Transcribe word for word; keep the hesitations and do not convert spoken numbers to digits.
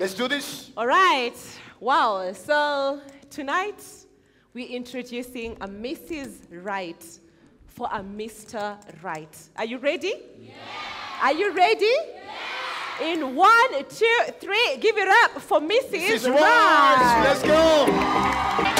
Let's do this. All right. Wow. So tonight, we're introducing a Missus Right for a Mister Right. Are you ready? Yeah. Are you ready? Yeah. In one, two, three, give it up for Missus Missus Right. Right. Let's go.